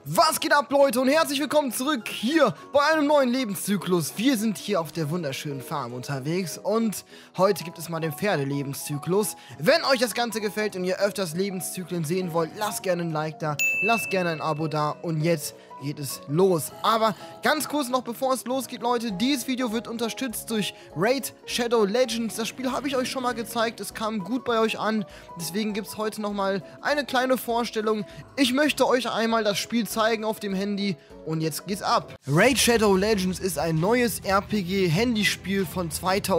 Was geht ab, Leute, und herzlich willkommen zurück hier bei einem neuen Lebenszyklus. Wir sind hier auf der wunderschönen Farm unterwegs und heute gibt es mal den Pferdelebenszyklus. Wenn euch das Ganze gefällt und ihr öfters Lebenszyklen sehen wollt, lasst gerne ein Like da, lasst gerne ein Abo da und jetzt geht es los. Aber ganz kurz noch, bevor es losgeht, Leute, dieses Video wird unterstützt durch Raid Shadow Legends. Das Spiel habe ich euch schon mal gezeigt, es kam gut bei euch an, deswegen gibt es heute nochmal eine kleine Vorstellung. Ich möchte euch einmal das Spiel zeigen auf dem Handy und jetzt geht's ab. Raid Shadow Legends ist ein neues RPG-Handyspiel von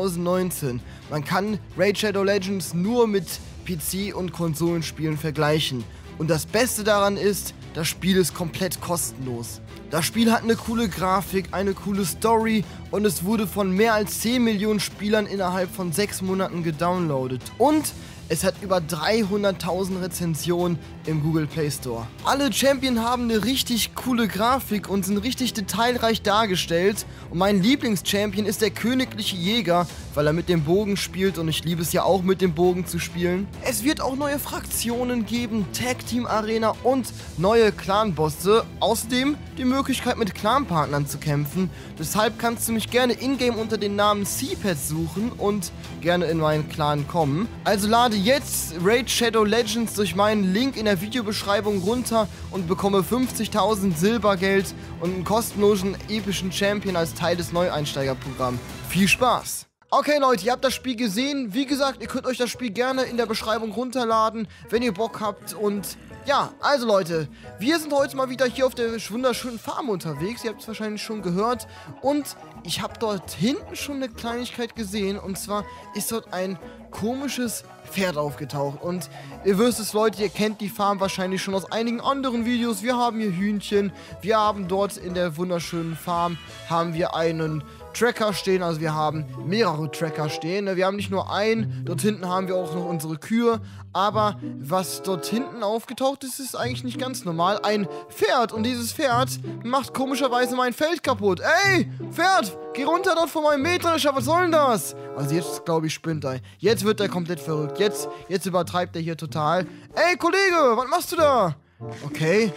2019. Man kann Raid Shadow Legends nur mit PC- und Konsolenspielen vergleichen. Und das Beste daran ist, das Spiel ist komplett kostenlos. Das Spiel hat eine coole Grafik, eine coole Story und es wurde von mehr als 10 Millionen Spielern innerhalb von 6 Monaten gedownloadet. Und es hat über 300.000 Rezensionen im Google Play Store. Alle Champion haben eine richtig coole Grafik und sind richtig detailreich dargestellt. Und mein Lieblingschampion ist der königliche Jäger, weil er mit dem Bogen spielt und ich liebe es ja auch mit dem Bogen zu spielen. Es wird auch neue Fraktionen geben, Tag Team Arena und neue Clan-Bosse. Außerdem die Möglichkeit mit Clan-Partnern zu kämpfen. Deshalb kannst du mich gerne in-game unter dem Namen Seapad suchen und gerne in meinen Clan kommen. Also lade jetzt Raid Shadow Legends durch meinen Link in der Videobeschreibung runter und bekomme 50.000 Silbergeld und einen kostenlosen epischen Champion als Teil des Neueinsteigerprogramms. Viel Spaß! Okay, Leute, ihr habt das Spiel gesehen. Wie gesagt, ihr könnt euch das Spiel gerne in der Beschreibung runterladen, wenn ihr Bock habt. Und ja, also Leute, wir sind heute mal wieder hier auf der wunderschönen Farm unterwegs. Ihr habt es wahrscheinlich schon gehört. Und ich habe dort hinten schon eine Kleinigkeit gesehen. Und zwar ist dort ein komisches Pferd aufgetaucht. Und ihr wisst es, Leute, ihr kennt die Farm wahrscheinlich schon aus einigen anderen Videos. Wir haben hier Hühnchen. Wir haben dort in der wunderschönen Farm haben wir einen Tracker stehen, also wir haben mehrere Tracker stehen. Wir haben nicht nur einen, dort hinten haben wir auch noch unsere Kühe. Aber was dort hinten aufgetaucht ist, ist eigentlich nicht ganz normal. Ein Pferd und dieses Pferd macht komischerweise mein Feld kaputt. Ey, Pferd, geh runter dort von meinem Mähdrescher, was soll denn das? Also jetzt, glaube ich, spinnt er. Jetzt wird er komplett verrückt. Jetzt übertreibt er hier total. Ey, Kollege, was machst du da? Okay.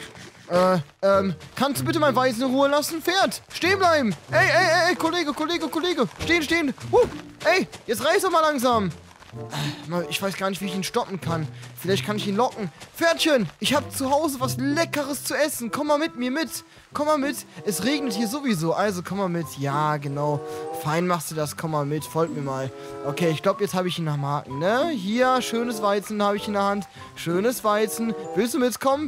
Kannst du bitte mein Weizen in Ruhe lassen? Pferd, stehen bleiben! Ey, Kollege! Stehen! Ey, jetzt reiß doch mal langsam! Ich weiß gar nicht, wie ich ihn stoppen kann. Vielleicht kann ich ihn locken. Pferdchen, ich habe zu Hause was Leckeres zu essen. Komm mal mit mir mit. Komm mal mit. Es regnet hier sowieso, also komm mal mit. Ja, genau. Fein machst du das, komm mal mit. Folgt mir mal. Okay, ich glaube, jetzt habe ich ihn am Haken, ne? Hier, schönes Weizen habe ich in der Hand. Schönes Weizen. Willst du mitkommen?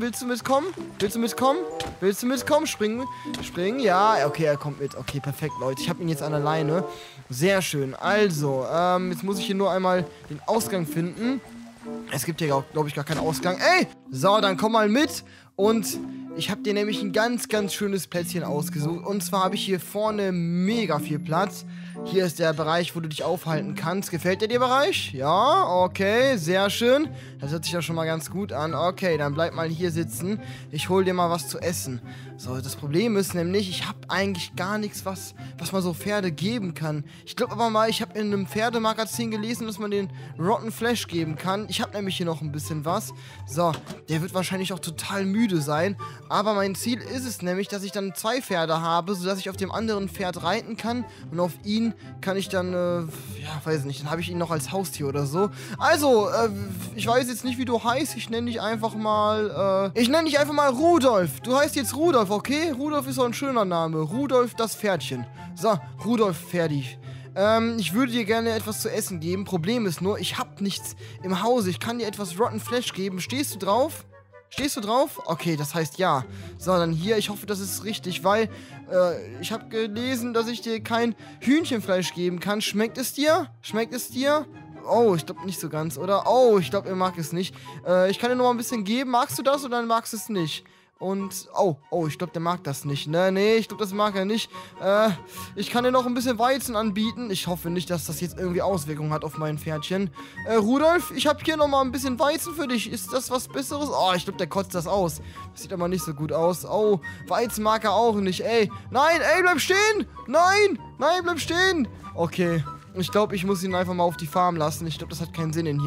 Springen? Ja, okay, er kommt mit. Okay, perfekt, Leute. Ich habe ihn jetzt an der Leine. Sehr schön. Also, jetzt muss ich hier nur einmal den Ausgang finden. Es gibt hier, glaube ich, gar keinen Ausgang. Ey! So, dann komm mal mit. Und ich habe dir nämlich ein ganz, ganz schönes Plätzchen ausgesucht. Und zwar habe ich hier vorne mega viel Platz. Hier ist der Bereich, wo du dich aufhalten kannst. Gefällt dir der Bereich? Ja, okay, sehr schön. Das hört sich ja schon mal ganz gut an. Okay, dann bleib mal hier sitzen. Ich hol dir mal was zu essen. So, das Problem ist nämlich, ich habe eigentlich gar nichts, was man so Pferde geben kann. Ich glaube aber mal, ich habe in einem Pferdemagazin gelesen, dass man den Rotten Flash geben kann. Ich habe nämlich hier noch ein bisschen was. So, der wird wahrscheinlich auch total müde sein. Aber mein Ziel ist es nämlich, dass ich dann 2 Pferde habe, sodass ich auf dem anderen Pferd reiten kann. Und auf ihn kann ich dann, ja, weiß nicht, dann habe ich ihn noch als Haustier oder so. Also, ich weiß jetzt nicht, wie du heißt. Ich nenne dich einfach mal Rudolf. Du heißt jetzt Rudolf, okay? Rudolf ist so ein schöner Name. Rudolf das Pferdchen. So, Rudolf fertig. Ich würde dir gerne etwas zu essen geben. Problem ist nur, ich habe nichts im Hause. Ich kann dir etwas Rotten Flesh geben. Stehst du drauf? Okay, das heißt ja. So, dann hier, ich hoffe, das ist richtig, weil ich habe gelesen, dass ich dir kein Hühnchenfleisch geben kann. Schmeckt es dir? Oh, ich glaube nicht so ganz, oder? Oh, ich glaube, er mag es nicht. Ich kann dir noch mal ein bisschen geben. Magst du das oder magst du es nicht? Und, oh, ich glaube, der mag das nicht, ne? Nee, ich glaube, das mag er nicht. Ich kann dir noch ein bisschen Weizen anbieten. Ich hoffe nicht, dass das jetzt irgendwie Auswirkungen hat auf mein Pferdchen. Rudolf, ich habe hier noch mal ein bisschen Weizen für dich. Ist das was Besseres? Oh, ich glaube, der kotzt das aus. Das sieht aber nicht so gut aus. Oh, Weizen mag er auch nicht. Ey, nein, bleib stehen! Nein, bleib stehen! Okay, ich glaube, ich muss ihn einfach mal auf die Farm lassen. Ich glaube, das hat keinen Sinn in hier.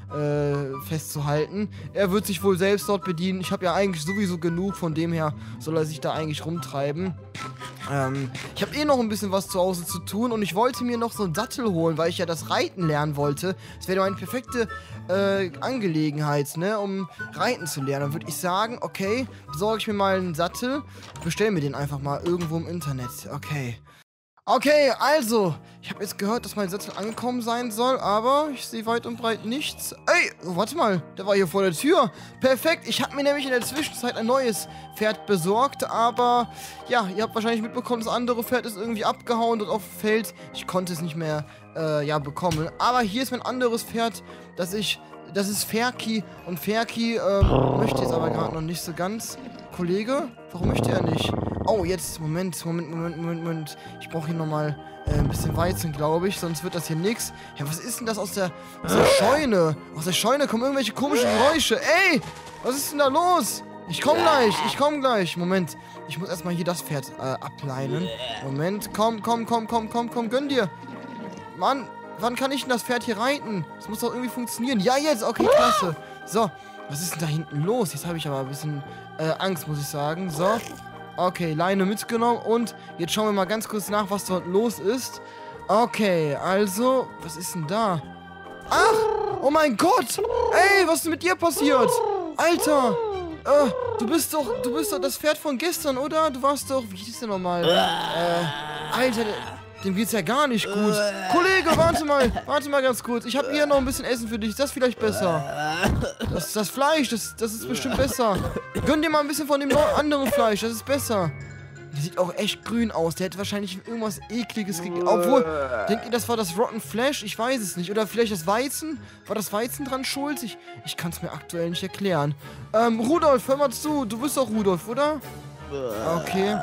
festzuhalten. Er wird sich wohl selbst dort bedienen. Ich habe ja eigentlich sowieso genug, von dem her soll er sich da eigentlich rumtreiben. Ich habe eh noch ein bisschen was zu Hause zu tun und ich wollte mir noch so einen Sattel holen, weil ich ja das Reiten lernen wollte. Das wäre meine perfekte Angelegenheit, ne, um reiten zu lernen. Dann würde ich sagen, okay, besorge ich mir mal einen Sattel, bestell mir den einfach mal irgendwo im Internet. Okay. Okay, also, ich habe jetzt gehört, dass mein Sattel angekommen sein soll, aber ich sehe weit und breit nichts. Ey, oh, warte mal, der war hier vor der Tür. Perfekt, ich habe mir nämlich in der Zwischenzeit ein neues Pferd besorgt, aber ja, ihr habt wahrscheinlich mitbekommen, das andere Pferd ist irgendwie abgehauen dort auf dem Feld. Ich konnte es nicht mehr, ja, bekommen. Aber hier ist mein anderes Pferd, das ist Ferki und Ferki möchte jetzt aber gerade noch nicht so ganz. Kollege, warum möchte er nicht? Oh, jetzt, Moment. Ich brauche hier nochmal ein bisschen Weizen, glaube ich, sonst wird das hier nix. Ja, was ist denn das aus der Scheune? Aus der Scheune kommen irgendwelche komischen Geräusche. Ey, was ist denn da los? Ich komm gleich. Moment, ich muss erstmal hier das Pferd ableinen. Moment, komm, gönn dir. Mann, wann kann ich denn das Pferd hier reiten? Das muss doch irgendwie funktionieren. Ja, jetzt, okay, klasse. So, was ist denn da hinten los? Jetzt habe ich aber ein bisschen Angst, muss ich sagen. So, okay, Leine mitgenommen und jetzt schauen wir mal ganz kurz nach, was dort los ist. Okay, also, was ist denn da? Ach, oh mein Gott! Ey, was ist mit dir passiert? Alter! Du bist doch das Pferd von gestern, oder? Du warst doch, wie hieß der nochmal? Alter, dem geht's ja gar nicht gut. Kollege, warte mal ganz kurz. Ich habe hier noch ein bisschen Essen für dich. Ist das vielleicht besser? Das Fleisch, das ist bestimmt besser. Gönn dir mal ein bisschen von dem anderen Fleisch, das ist besser. Der sieht auch echt grün aus. Der hätte wahrscheinlich irgendwas Ekliges gegessen. Obwohl, denkt ihr, das war das Rotten Flesh? Ich weiß es nicht. Oder vielleicht das Weizen? War das Weizen dran schuld? Ich kann es mir aktuell nicht erklären. Rudolf, hör mal zu. Du bist doch Rudolf, oder? Okay.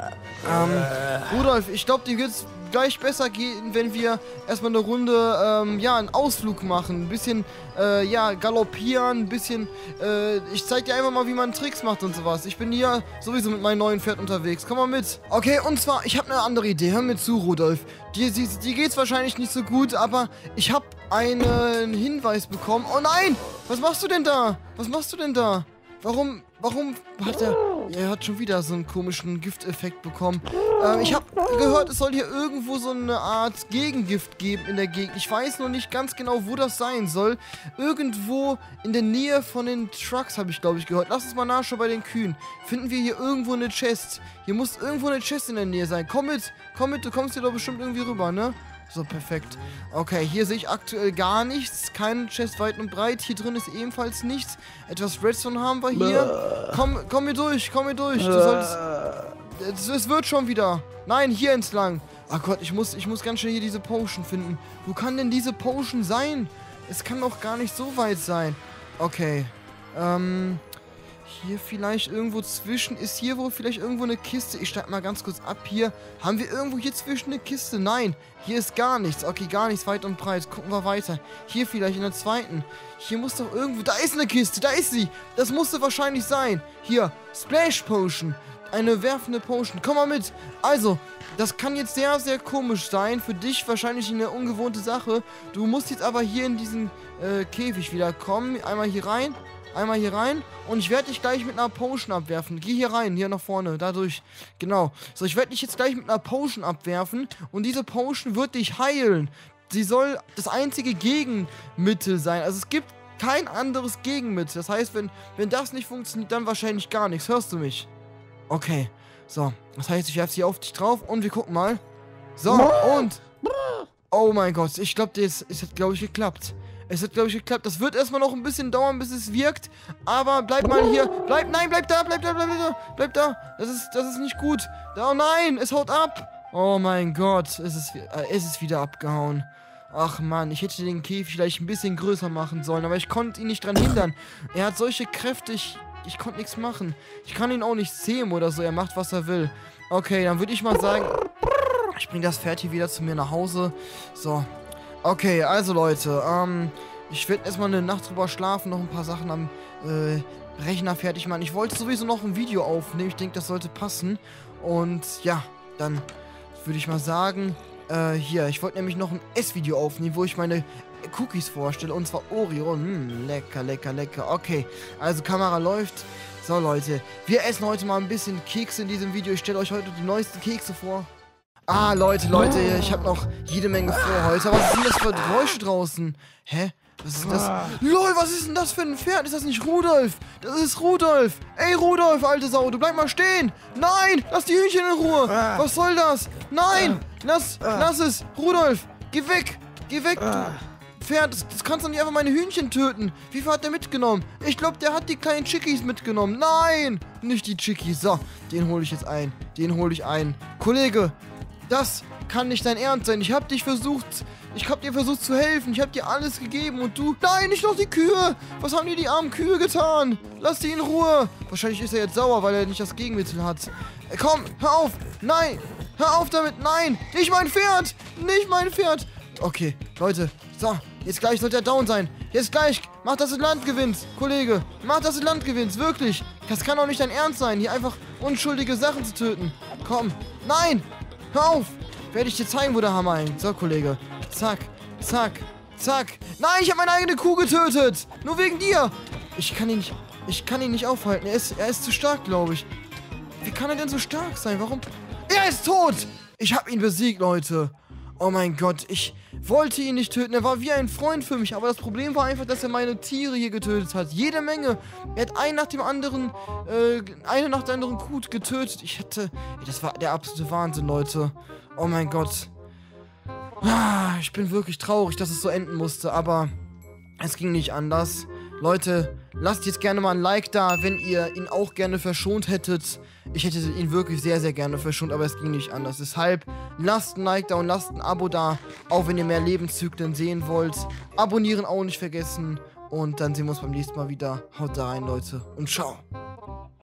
Rudolf, ich glaube, dir geht's gleich besser gehen, wenn wir erstmal eine Runde, ja, einen Ausflug machen. Ein bisschen, ja, galoppieren, ein bisschen, ich zeig dir einfach mal, wie man Tricks macht und sowas. Ich bin hier sowieso mit meinem neuen Pferd unterwegs. Komm mal mit. Okay, und zwar, ich habe eine andere Idee. Hör mir zu, Rudolf. Dir geht's wahrscheinlich nicht so gut, aber ich habe einen Hinweis bekommen. Oh nein! Was machst du denn da? Warum hat er hat schon wieder so einen komischen Gifteffekt bekommen. Ich habe gehört, es soll hier irgendwo so eine Art Gegengift geben in der Gegend. Ich weiß noch nicht ganz genau, wo das sein soll. Irgendwo in der Nähe von den Trucks habe ich, glaube ich, gehört. Lass uns mal nachschauen bei den Kühen. Finden wir hier irgendwo eine Chest. Hier muss irgendwo eine Chest in der Nähe sein. Komm mit, du kommst hier doch bestimmt irgendwie rüber, ne? So, perfekt. Okay, hier sehe ich aktuell gar nichts. Keine Chest weit und breit. Hier drin ist ebenfalls nichts. Etwas Redstone haben wir hier. Komm mir durch. Du sollst... Es wird schon wieder. Nein, hier entlang. Ach Gott, ich muss ganz schnell hier diese Potion finden. Wo kann denn diese Potion sein? Es kann doch gar nicht so weit sein. Okay. Hier vielleicht irgendwo zwischen. Ist hier wohl vielleicht irgendwo eine Kiste? Ich steig mal ganz kurz ab hier. Haben wir irgendwo hier zwischen eine Kiste? Nein. Hier ist gar nichts. Okay, gar nichts weit und breit. Gucken wir weiter. Hier vielleicht in der zweiten. Hier muss doch irgendwo... Da ist eine Kiste. Da ist sie. Das musste wahrscheinlich sein. Hier. Splash Potion. Eine werfende Potion. Komm mal mit. Also, das kann jetzt sehr, sehr komisch sein. Für dich wahrscheinlich eine ungewohnte Sache. Du musst jetzt aber hier in diesen Käfig wieder kommen. Einmal hier rein und ich werde dich gleich mit einer Potion abwerfen. Geh hier rein, hier nach vorne, dadurch. Genau. So, ich werde dich jetzt gleich mit einer Potion abwerfen und diese Potion wird dich heilen. Sie soll das einzige Gegenmittel sein. Also es gibt kein anderes Gegenmittel. Das heißt, wenn das nicht funktioniert, dann wahrscheinlich gar nichts. Hörst du mich? Okay. So, das heißt, ich werfe sie auf dich drauf und wir gucken mal. So, und... Oh mein Gott, ich glaube, es hat, glaube ich, geklappt. Das wird erstmal noch ein bisschen dauern, bis es wirkt. Aber bleib mal hier. Bleib da. Das ist nicht gut. Oh nein, es haut ab. Oh mein Gott, es ist wieder abgehauen. Ach Mann, ich hätte den Käfig vielleicht ein bisschen größer machen sollen, aber ich konnte ihn nicht dran hindern. Er hat solche Kräfte, ich konnte nichts machen. Ich kann ihn auch nicht zähmen oder so, er macht, was er will. Okay, dann würde ich mal sagen, ich bringe das Pferd hier wieder zu mir nach Hause. So. Okay, also Leute, ich werde erstmal eine Nacht drüber schlafen, noch ein paar Sachen am Rechner fertig machen. Ich wollte sowieso noch ein Video aufnehmen, ich denke, das sollte passen. Und ja, dann würde ich mal sagen, hier, ich wollte nämlich noch ein Essvideo aufnehmen, wo ich meine Cookies vorstelle, und zwar Oreo. Lecker, lecker, lecker. Okay, also Kamera läuft. So, Leute, wir essen heute mal ein bisschen Kekse in diesem Video. Ich stelle euch heute die neuesten Kekse vor. Ah, Leute, ich habe noch jede Menge vor heute. Was sind das für Geräusche draußen? Hä? Was ist das? LOL, was ist denn das für ein Pferd? Ist das nicht Rudolf? Das ist Rudolf. Ey, Rudolf, alte Sau, du bleib mal stehen. Nein, lass die Hühnchen in Ruhe. Was soll das? Nein, lass es. Rudolf, geh weg. Geh weg, du Pferd. Das kannst du nicht einfach meine Hühnchen töten. Wie viel hat der mitgenommen? Ich glaube, der hat die kleinen Chickies mitgenommen. Nein, nicht die Chickies. So, den hole ich jetzt ein. Kollege, das kann nicht dein Ernst sein. Ich hab dir versucht zu helfen. Ich hab dir alles gegeben und du... Nein, nicht noch die Kühe. Was haben die armen Kühe getan? Lass die in Ruhe. Wahrscheinlich ist er jetzt sauer, weil er nicht das Gegenmittel hat. Komm, hör auf. Nein, hör auf damit. Nein, nicht mein Pferd. Nicht mein Pferd. Okay, Leute. So, jetzt gleich sollte er down sein. Jetzt gleich. Mach, dass du Land gewinnst, Kollege. Mach, dass du Land gewinnst. Wirklich. Das kann doch nicht dein Ernst sein, hier einfach unschuldige Sachen zu töten. Komm. Nein. Hör auf. Werde ich dir zeigen, wo der Hammer hängt. So, Kollege. Zack, zack, zack. Nein, ich habe meine eigene Kuh getötet. Nur wegen dir. Ich kann ihn nicht aufhalten. Er ist zu stark, glaube ich. Wie kann er denn so stark sein? Warum? Er ist tot. Ich habe ihn besiegt, Leute. Oh mein Gott, ich wollte ihn nicht töten. Er war wie ein Freund für mich. Aber das Problem war einfach, dass er meine Tiere hier getötet hat. Jede Menge. Er hat eine nach der anderen Kuh getötet. Das war der absolute Wahnsinn, Leute. Oh mein Gott. Ich bin wirklich traurig, dass es so enden musste. Aber es ging nicht anders. Leute, lasst jetzt gerne mal ein Like da, wenn ihr ihn auch gerne verschont hättet. Ich hätte ihn wirklich sehr, sehr gerne verschont, aber es ging nicht anders. Deshalb lasst ein Like da und lasst ein Abo da, auch wenn ihr mehr Lebenszyklen sehen wollt. Abonnieren auch nicht vergessen. Und dann sehen wir uns beim nächsten Mal wieder. Haut da rein, Leute. Und ciao.